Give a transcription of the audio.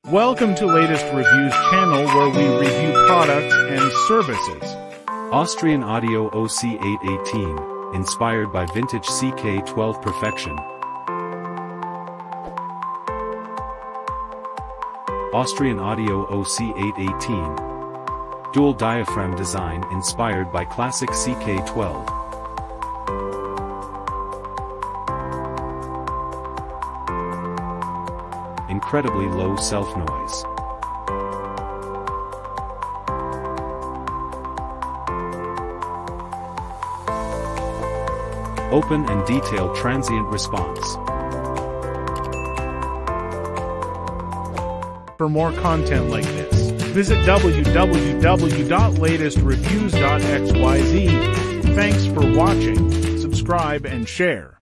Welcome to Latest Reviews channel where we review products and services. Austrian audio OC818, inspired by vintage CK12 perfection. Austrian audio OC818. Dual diaphragm design inspired by classic CK12. Incredibly low self-noise. Open and detailed transient response. For more content like this, visit www.latestreviews.xyz. Thanks for watching, subscribe and share.